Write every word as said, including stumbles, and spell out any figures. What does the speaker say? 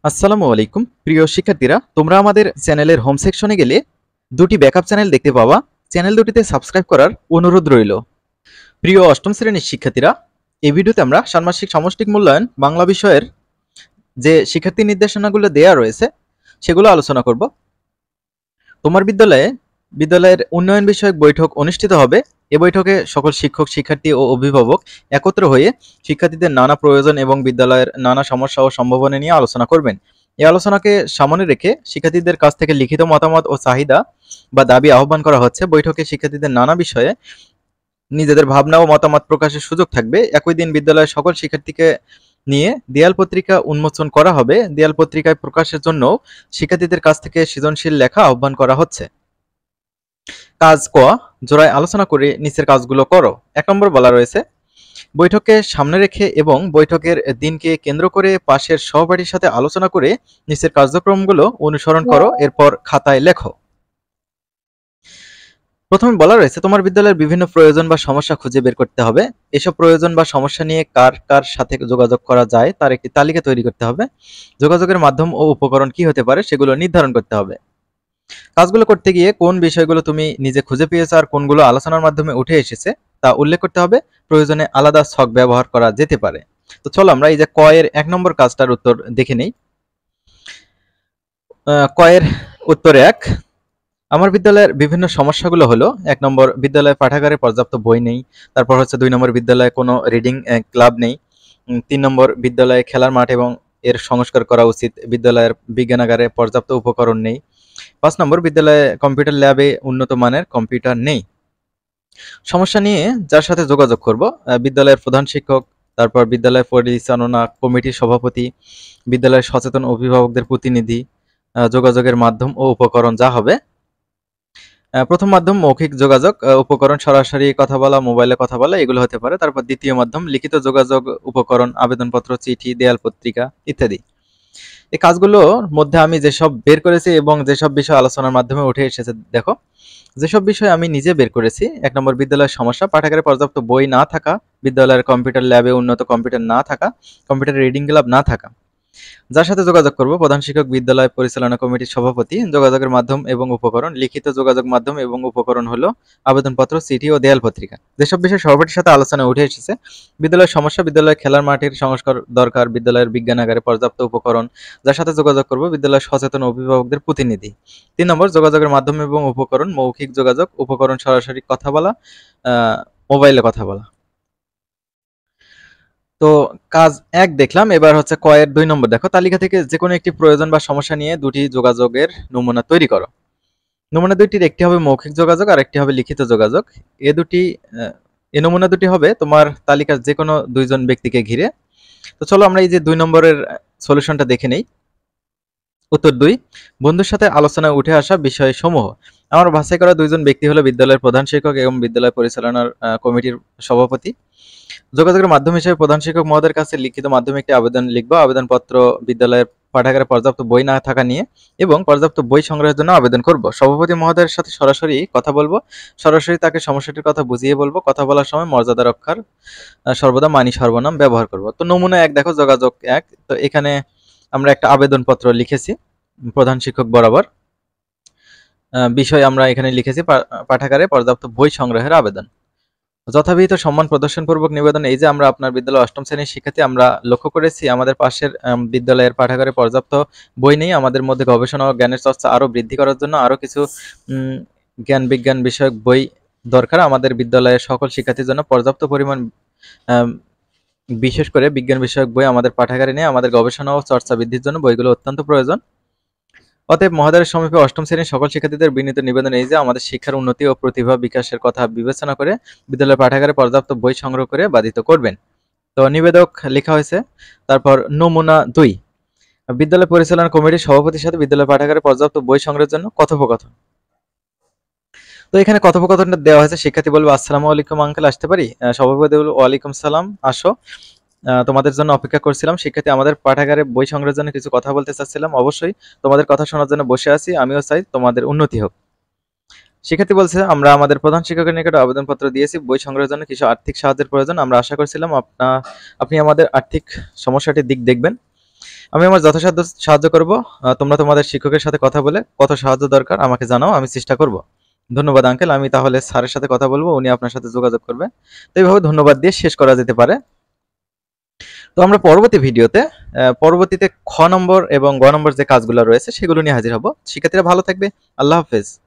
আসসালামু আলাইকুম প্রিয় শিক্ষার্থীরা, তোমরা আমাদের চ্যানেলের হোম সেকশনে গেলে দুটি ব্যাকআপ চ্যানেল দেখতে পাবা। চ্যানেল দুটিতে সাবস্ক্রাইব করার অনুরোধ রইল। প্রিয় অষ্টম শ্রেণীর শিক্ষার্থীরা, এই ভিডিওতে আমরা ষান্মাসিক সামষ্টিক মূল্যায়ন বাংলা বিষয়ের যে শিক্ষার্থী নির্দেশনাগুলো দেয়া রয়েছে সেগুলো আলোচনা করব। তোমার বিদ্যালয়ে বিদ্যালয়ের উন্নয়ন বিষয়ক বৈঠক অনুষ্ঠিত হবে। এ বৈঠকে সকল শিক্ষক, শিক্ষার্থী ও অভিভাবক একত্র হয়ে শিক্ষার্থীদের নানা প্রয়োজন এবং বিদ্যালয়ের নানা সমস্যা ও সম্ভাবনা নিয়ে আলোচনা করবেন। এই আলোচনাকে সামনে রেখে শিক্ষার্থীদের কাছ থেকে লিখিত মতামত ও চাহিদা বা দাবি আহ্বান করা হচ্ছে। বৈঠকে শিক্ষার্থীদের নানা বিষয়ে নিজেদের ভাবনা ও মতামত প্রকাশের সুযোগ থাকবে। একই দিন বিদ্যালয়ের সকল শিক্ষার্থীকে নিয়ে দেয়াল পত্রিকা উন্মোচন করা হবে। দেয়াল পত্রিকায় প্রকাশের জন্য শিক্ষার্থীদের কাছ থেকে সৃজনশীল লেখা আহ্বান করা হচ্ছে। কাজ ক, জোড়ায় আলোচনা করে নিচের কাজগুলো করো। এক নম্বর বলা রয়েছে, বৈঠককে সামনে রেখে এবং বৈঠকের দিনকে কেন্দ্র করে পাশের সহপাঠীর সাথে আলোচনা করে নিচের কার্যক্রমগুলো অনুসরণ করো, এরপর খাতায় লেখো। প্রথমে বলা রয়েছে, তোমার বিদ্যালয়ের বিভিন্ন প্রয়োজন বা সমস্যা খুঁজে বের করতে হবে। এসব প্রয়োজন বা সমস্যা নিয়ে কার কার সাথে যোগাযোগ করা যায় তার একটি তালিকা তৈরি করতে হবে। যোগাযোগের মাধ্যম ও উপকরণ কি হতে পারে সেগুলো নির্ধারণ করতে হবে। কাজগুলো করতে গিয়ে কোন বিষয়গুলো তুমি নিজে খুঁজে পেয়েছো আর কোনগুলো আলোচনার মাধ্যমে উঠে এসেছে তা উল্লেখ করতে হবে। প্রয়োজনে আলাদা ছক ব্যবহার করা যেতে পারে। তো চলো আমরা এই যে ক এর এক নম্বর কাজটার উত্তর দেখে নেই। ক এর উত্তর এক, আমার বিদ্যালয়ের বিভিন্ন সমস্যাগুলো হলো, এক নম্বর, বিদ্যালয়ে পাঠাগারে পর্যাপ্ত বই নেই। তারপর হচ্ছে দুই নম্বর, বিদ্যালয়ে কোনো রিডিং ক্লাব নেই। তিন নম্বর, বিদ্যালয়ে খেলার মাঠ এবং এর সংস্কার করা উচিত। বিদ্যালয়ের বিজ্ঞানাগারে পর্যাপ্ত উপকরণ নেই। পাঁচ নম্বর, বিদ্যালয়ে কম্পিউটার ল্যাবে উন্নত মানের কম্পিউটার নেই। সমস্যা নিয়ে যার সাথে যোগাযোগ করব, বিদ্যালয়ের প্রধান শিক্ষক, তারপর বিদ্যালয় পরিচালনা কমিটির সভাপতি, বিদ্যালয়ের সচেতন অভিভাবকদের প্রতিনিধি। যোগাযোগের মাধ্যম ও উপকরণ যা হবে, প্রথম মাধ্যম মৌখিক যোগাযোগ, উপকরণ সরাসরি কথা বলা, মোবাইলে কথা বলা, এগুলো হতে পারে। তারপর দ্বিতীয় মাধ্যম লিখিত যোগাযোগ, উপকরণ আবেদনপত্র, চিঠি, দেয়াল পত্রিকা ইত্যাদি। এই কাজগুলোর মধ্যে আমি যেসব বের করেছি এবং যেসব বিষয় আলোচনার মাধ্যমে উঠে এসেছে, দেখো যেসব বিষয় আমি নিজে বের করেছি। এক নম্বর, বিদ্যালয়ের সমস্যা, পাঠাগারে পর্যাপ্ত বই না থাকা, বিদ্যালয়ের কম্পিউটার ল্যাবে উন্নত কম্পিউটার না থাকা, কম্পিউটার রিডিং ক্লাব না থাকা। যার সাথে যোগাযোগ করব, প্রধান শিক্ষক, বিদ্যালয় পরিচালনা কমিটির সভাপতি। যোগাযোগের মাধ্যম এবং উপকরণ, লিখিত যোগাযোগ মাধ্যম এবং উপকরণ হলো আবেদনপত্র, চিঠি ও দেয়াল পত্রিকা। যেসব বিষয় সভাপতির সাথে আলোচনা উঠে এসেছে, বিদ্যালয়ের সমস্যা, বিদ্যালয়ের খেলার মাঠের সংস্কার দরকার, বিদ্যালয়ের বিজ্ঞানাগারে পর্যাপ্ত উপকরণ। যার সাথে যোগাযোগ করব, বিদ্যালয়ের সচেতন অভিভাবকদের প্রতিনিধি। তিন নম্বর, যোগাযোগের মাধ্যম এবং উপকরণ মৌখিক যোগাযোগ, উপকরণ সরাসরি কথা বলা, মোবাইলে কথা বলা। তো কাজ এক দেখলাম। এবার হচ্ছে ক এর দুই নম্বর, দেখো তালিকা থেকে যে কোনো একটি প্রয়োজন বা সমস্যা নিয়ে দুটি যোগাযোগের নমুনা তৈরি করো। নমুনা দুইটির একটি হবে মৌখিক যোগাযোগ আর একটি হবে লিখিত যোগাযোগ। এ দুটি এ নমুনা দুটি হবে তোমার তালিকার যে কোনো দুইজন ব্যক্তিকে ঘিরে। তো চলো আমরা এই যে দুই নম্বরের সলিউশনটা দেখে নেই। উত্তর দুই, বন্ধুর সাথে আলোচনায় উঠে আসা বিষয় সমূহ। আমার বাছাই করা দুইজন ব্যক্তি হলো বিদ্যালয়ের প্রধান শিক্ষক এবং বিদ্যালয় পরিচালনার কমিটির সভাপতি। যোগাযোগের মাধ্যম হিসেবে প্রধান শিক্ষক মহোদয়ের কাছে লিখিত মাধ্যমে একটি আবেদন লিখবো। আবেদনপত্র বিদ্যালয়ের পাঠাগারে পর্যাপ্ত বই না থাকা নিয়ে এবং পর্যাপ্ত বই সংগ্রহের জন্য আবেদন করব। সভাপতি মহোদয়ের সাথে সরাসরি কথা বলবো, সরাসরি তাকে সমস্যাটির কথা বুঝিয়ে বলবো। কথা বলার সময় মর্যাদা রক্ষার সর্বদা মানি সর্বনাম ব্যবহার করব। তো নমুনা এক দেখো, যোগাযোগ এক। তো এখানে আমরা একটা আবেদনপত্র লিখেছি প্রধান শিক্ষক বরাবর। বিষয় আমরা এখানে লিখেছি পাঠাগারে পর্যাপ্ত বই সংগ্রহের আবেদন। যথাবিহিত সম্মান প্রদর্শনপূর্বক নিবেদন, এই যে আমরা আপনার বিদ্যালয় অষ্টম শ্রেণীর শিক্ষার্থী, আমরা লক্ষ্য করেছি আমাদের পাশের বিদ্যালয়ের পাঠাগারে পর্যাপ্ত বই নেই। আমাদের মধ্যে গবেষণা ও জ্ঞানের চর্চা আরও বৃদ্ধি করার জন্য আরও কিছু জ্ঞান বিজ্ঞান বিষয়ক বই দরকার। আমাদের বিদ্যালয়ের সকল শিক্ষার্থীর জন্য পর্যাপ্ত পরিমাণ বিশেষ করে বিজ্ঞান বিষয়ক বই আমাদের পাঠাগারে নেই। আমাদের গবেষণা ও চর্চা বৃদ্ধির জন্য বইগুলো অত্যন্ত প্রয়োজন। অতএব মহোদয়ের সমীপে অষ্টম শ্রেণীর সকল শিক্ষার্থীদের বিনীত নিবেদন এই যে আমাদের শিক্ষার উন্নতি ও প্রতিভা বিকাশের কথা বিবেচনা করে বিদ্যালয় পাঠাগারে পর্যাপ্ত বই সংগ্রহ করে বাধিত করবেন। তো নিবেদক লেখা হয়েছে। তারপর নমুনা দুই, বিদ্যালয় পরিচালনা কমিটির সভাপতির সাথে বিদ্যালয় পাঠাগারে পর্যাপ্ত বই সংগ্রহের জন্য কথোপকথন। তো এখানে কথোপকথনটা দেওয়া হয়েছে, শিক্ষার্থী বলবে আসসালামু আলাইকুম আঙ্কেল, আসতে পারি? সভাপতি বলবে ওয়ালাইকুম সালাম, আসো, তোমাদের জন্য অপেক্ষা করছিলাম। শিক্ষার্থী, আমাদের পাঠাগারে বই সংগ্রহের জন্য কিছু কথা বলতে চাচ্ছিলাম। অবশ্যই তোমাদের কথা শোনার জন্য বসে আছি, আমিও চাই তোমাদের উন্নতি হোক। শিক্ষার্থী বলছে, আমরা আমাদের প্রধান শিক্ষকের নিকট আবেদনপত্র দিয়েছি, বই সংগ্রহের জন্য কিছু আর্থিক সাহায্যের প্রয়োজন। আমরা আশা করছিলাম আপনা আপনি আমাদের আর্থিক সমস্যাটির দিক দেখবেন। আমি আমার যথাসাধ্য সাহায্য করব। আহ, তোমরা তোমাদের শিক্ষকের সাথে কথা বলে কত সাহায্য দরকার আমাকে জানাও, আমি চেষ্টা করব। ধন্যবাদ আঙ্কেল। আমি তাহলে স্যারের সাথে কথা বলবো, উনি আপনার সাথে যোগাযোগ করবে। তো এইভাবে ধন্যবাদ দিয়ে শেষ করা যেতে পারে। তো আমরা পরবর্তী ভিডিওতে আহ, পরবর্তীতে খ নম্বর এবং গ নম্বর যে কাজগুলো রয়েছে সেগুলো নিয়ে হাজির হব। শিক্ষার্থীরা ভালো থাকবে। আল্লাহ হাফেজ।